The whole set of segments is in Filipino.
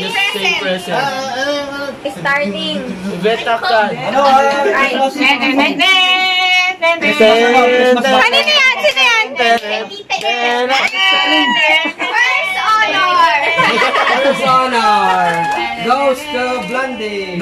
Say present. Starting. Beta ka. Ano? Kanino yan? Sino yan? First honor. First honor goes to Blondie.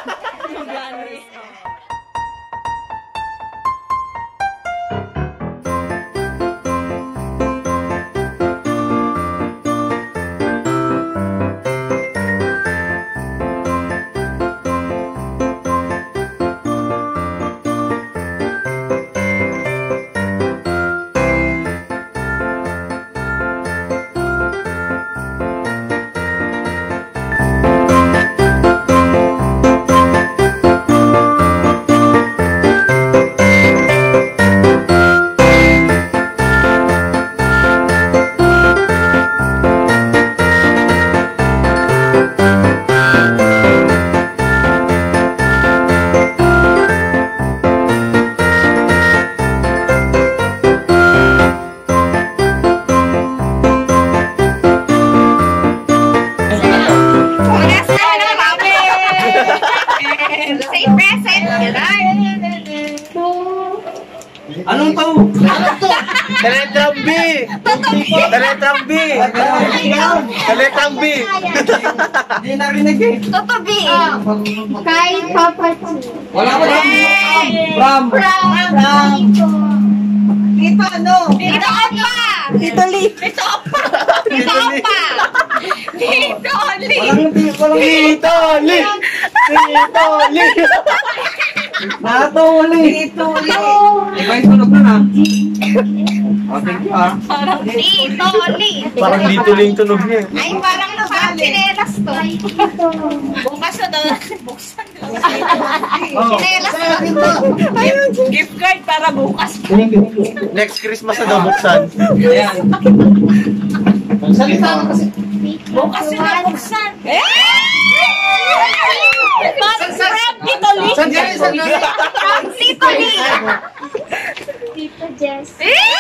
Anong to? Teletrang B! Teletrang B! Teletrang B! Hindi narinig eh. Tutubi. Kay Papa. Wala ko lang. From. Dito ano? Dito Opa. Dito Li. Dito Opa. Dito Opa. Dito Li. Dito Li! Dito Li! Nato ulit. Dito ulit. Iba yung tunog na. Oh, thank you ah. Dito Li. Parang dito lang yung tunog niya. Ay, parang sinelas to. Bukas na daw natin buksan. Sinelas to. Gift card para bukas. Next Christmas na daw buksan. Ayan. Salita kasi. Bukas na buksan. From Tito Li. From Tito Li. Tito Jess.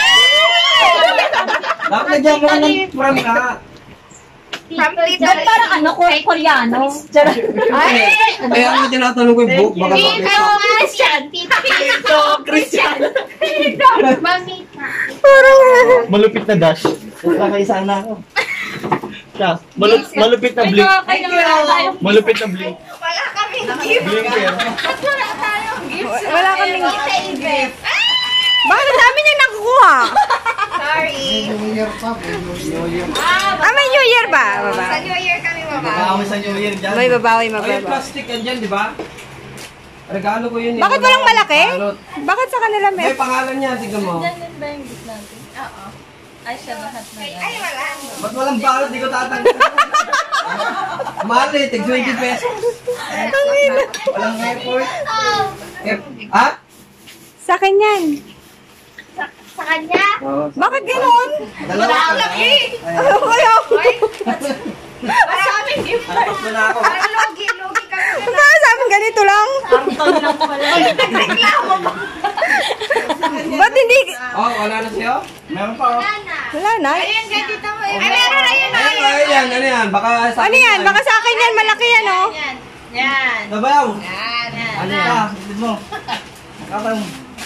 Dapat nagyan mo ng from ka. From Tito Li. Parang ano, Koreano. Ay! Kaya ano tinatanong ko yung book? Baka Tito Christian. Tito Christian. Mamita. Malupit na dash. Kakaisa na ako. Siya, malupit na blink. Malupit na blink. Wala kaming gift. Blinker. Wala tayong gift. Wala kaming gift. Bakit ang dami niya nakukuha? Sorry. May New Year ba? Sa New Year kami mababawi. Babawi sa New Year dyan. May babawi, Ay, yung mababawi. plastic yan dyan, di ba? Regalo ko yun. Bakit walang malaki? Bakit sa kanila May pangalan niya, tignan mo. Oo. Ay, siya lahat na yan. Ay, wala. Ba't walang balot? Di ko tatanggal. Mahal eh, tig 20 pesos. Walang effort. Ha? Sa akin yan. Sa kanya? Bakit ganoon? Wala akong laki. Kaya ako. Para sa amin gift. Tapos na ako. Parang logi kami. Para sa amin ganito lang. Reklamo ba? Ba't hindi? Oh, wala na sa'yo? Meron pa oh. Wala na. Ayun, ganito mo. Ay, meron na yun. Ay, yan, ano yan? Baka sa Ano yan? Baka sa akin yan. Malaki yan, oh. Yan. Yan. Nabayaw. Yan. Ano yan? Mo. Kapag.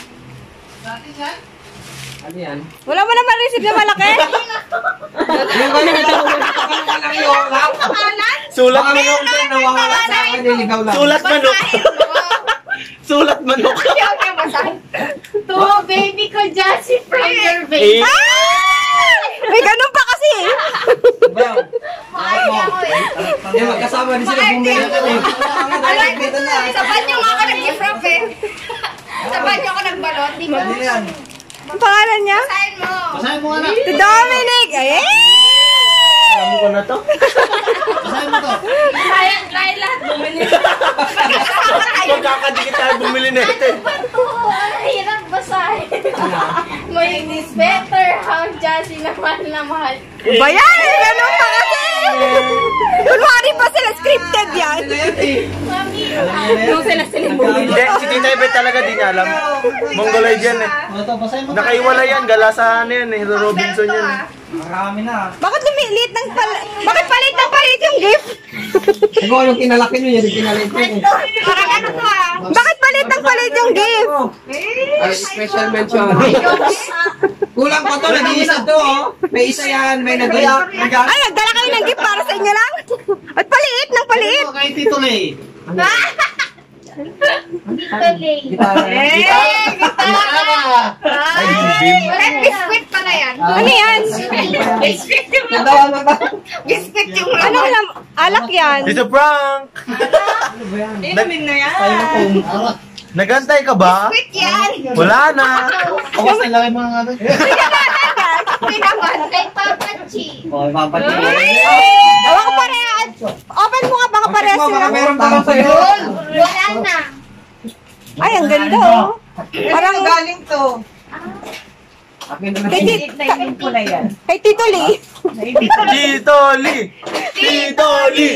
Ano yan? Wala mo naman receive na malaki? Yung ganyan na malaki yung Sulat baka may manok. order nawawala sa akin, niligaw lang. Sulat manok. Sulat manok. To baby ko, Jassy, from your baby. May ganun pa kasi. Nabayaw. Ay, ako eh. Yung magkasama din sila bumili na eh. Sabat niyo nga ako nag-gift eh. Sabat niyo ako nagbalot. Di ba? Ano yan? Ang pangalan niya? Basahin mo. Basahin mo nga na. To Dominic. Eh! Alam ko na to. Basahin mo to. Kaya lahat bumili. Magkakadikit tayo bumili na ito. Hirap basahin. May this better how Jassy na mahal. Ba yan? Ganun pa kasi. Kunwari pa sila scripted yan. Mami, Yung sila Hindi, si Tita Ibe talaga di niya alam. Mongoloid yan eh. Nakaiwala yan, gala sa ano yan eh, Robinson yan eh. Marami na. Bakit lumilit ng bakit palit ng palit yung gift? Kung anong kinalaki nyo, yan yung kinalaki nyo. Parang ano to ah. Bakit palit ng palit yung gift? Ay, special mention. Kulang pa to, nag-iisa to, oh. May isa yan, may nag-iisa. Ay, nagdala kayo ng gift para sa inyo lang? At paliit ng paliit. Kay Tito Lay. Ay, Jimbim. Red biscuit pala yan. Ano yan? Biscuit yung biscuit yung Ano alam? Alak yan. Tito Frank! inumin na yan. Nagantay ka ba? Biscuit yan. Wala na. Awas na lang yung mga ano. Pinaman kay Papa Chi. Baka parehas. Open mo nga baka parehas Baka sila. meron pa lang sa'yo. Wala na. Ay, ang ganda oh. Parang galing to. kay Tito Lee. Tito Lee! Tito Lee!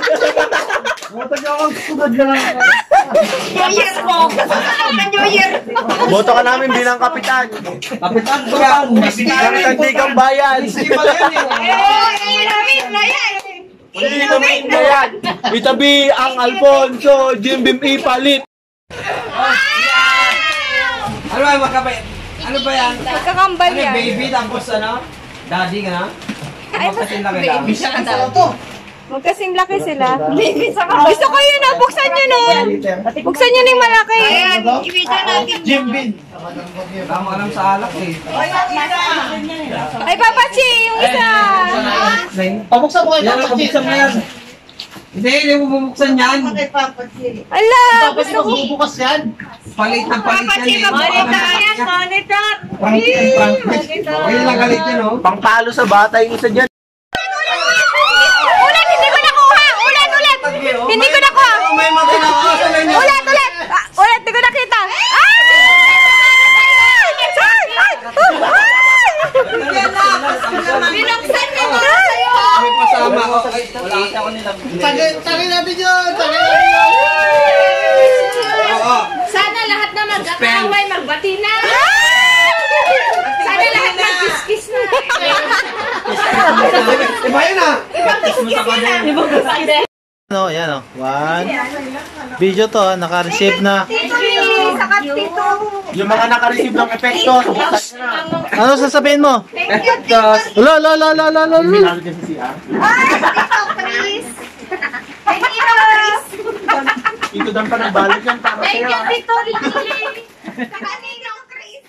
New Year mo. New Year. Boto ka namin bilang kapitan. Kapitan ko yan. Kapitan Tigang Bayan. Isipan yan eh. Inumin na yan. Sino main na yan? Itabi ang Alfonso Jimbim ipalit. Ano ba, magkabay? Ano ba yan? Magkakambal Ano, yan. baby, tapos ano? Daddy ka na? Ay, Magkasin lang kita. Baby siya ka daw. magkasim laki sila. Gusto ko yun ah. Buksan nyo nun. Buksan nyo na yung malaki. Ayan, ibigay natin. Jimbim. Tama alam sa alak eh. Ay, Papa Chi, yung isa. Pabuksan mo Yan, pabuksan mo yan. Hindi mo bubuksan yan. Ala, gusto ko. bukas yan. Palit na palit Papa Chi, yan eh. monitor yan, monitor. Ayun lang galit yun oh. Pangpalo sa bata yung isa dyan. Ulit, hindi ko nakuha. Ulit. Hindi ko nakuha. May mga kinakasan na niya. Ulit. Ulit, hindi ko nakita. Ay! Binuksan niya mo Ay! sa'yo. May pasama ko. Ay, wala kasi ako nilang. Tagin natin yun! Oo. Sana lahat na mag-akaway, magbati na. Sana lahat mag-kiss na. Iba yun ah. Ano, yan o. One. Video to, naka-receive na. Tito Lee, saka Tito. Yung mga naka-receive ng epekto. Ano sasabihin mo? Thank you, Tito. Lo. Ay, Tito Chris. Ay, Tito Chris. Ito dan pa ng balik yan para Thank you, sa'yo. Tito Lee. Saka Ninong Chris.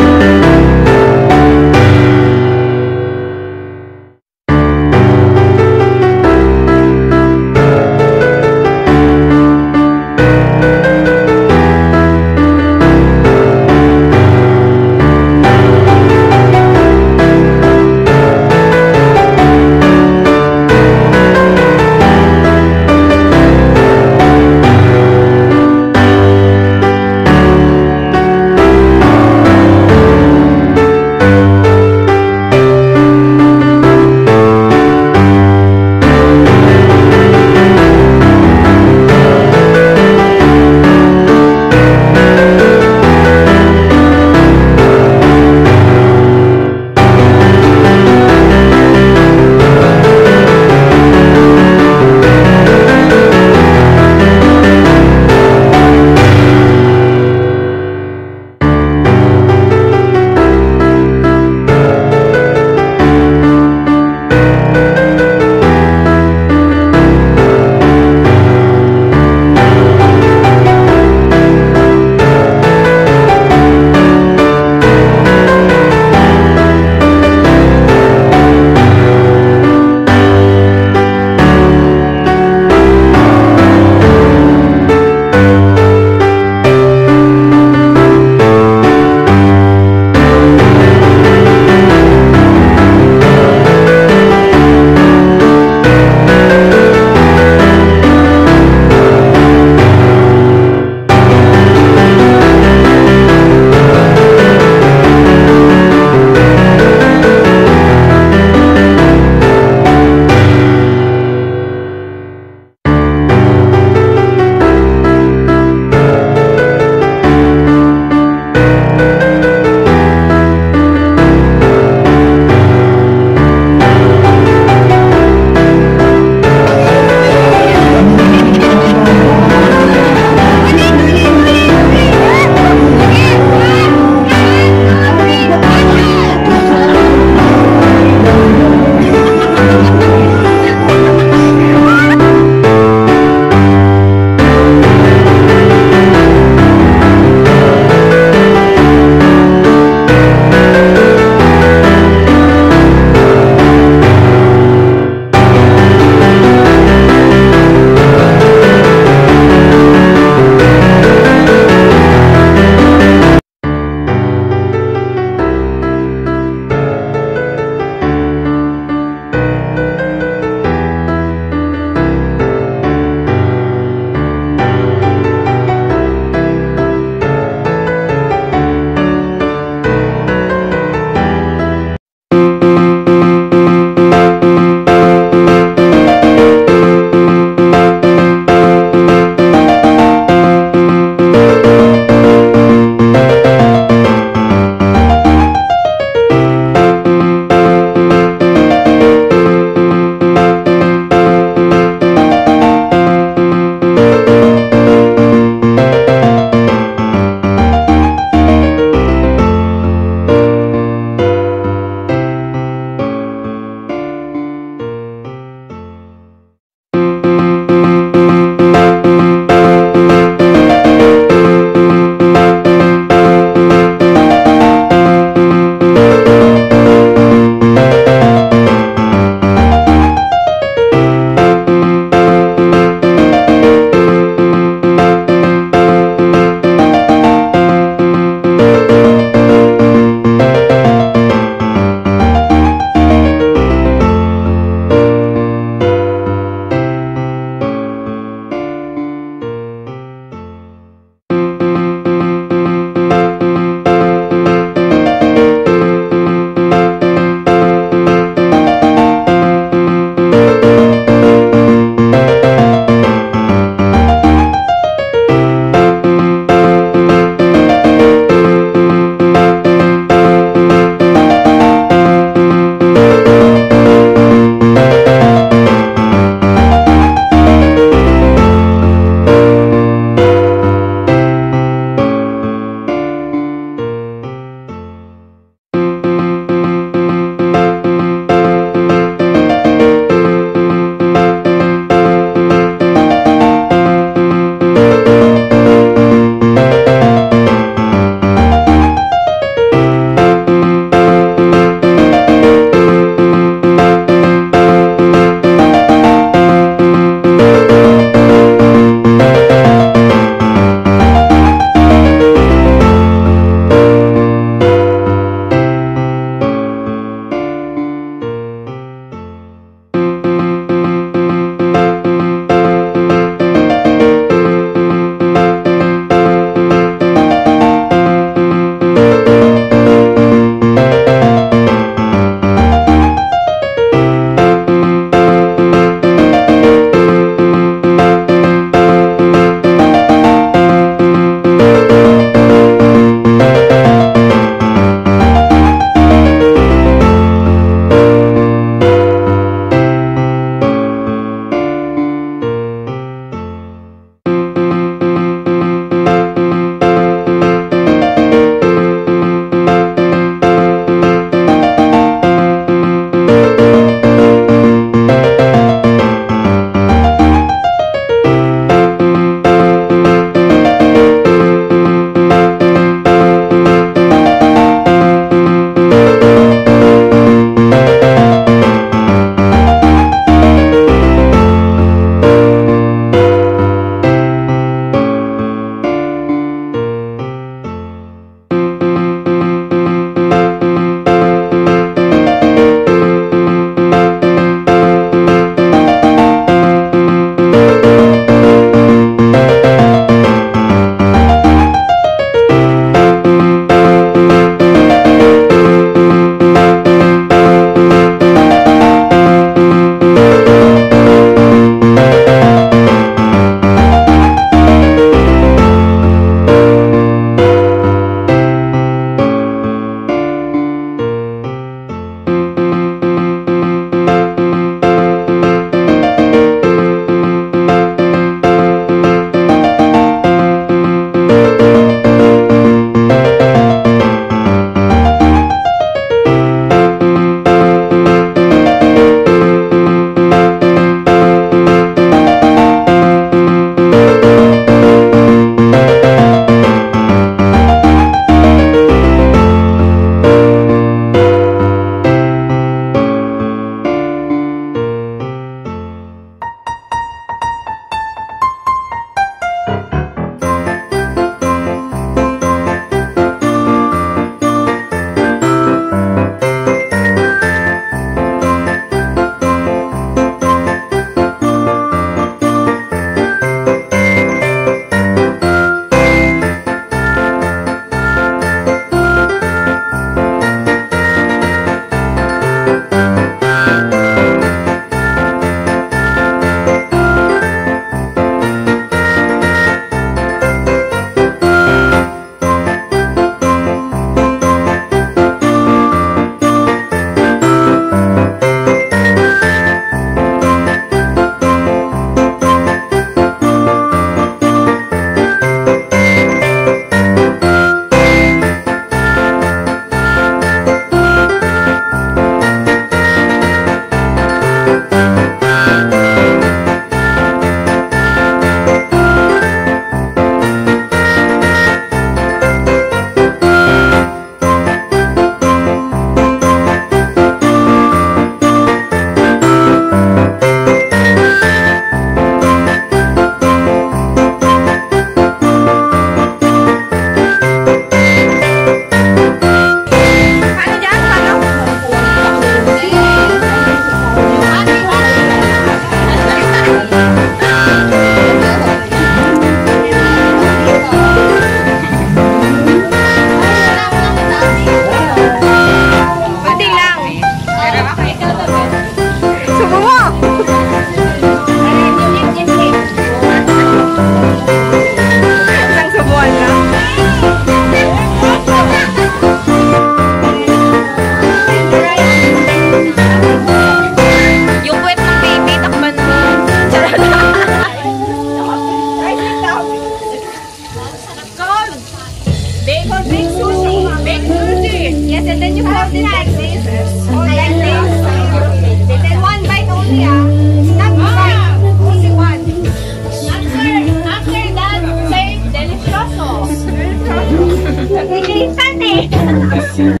Make sushi. Yes, and then you fold it like this. Or like this. Then one bite only, Not two bite. Only one. After that, say delicioso. Delicioso. Delicioso.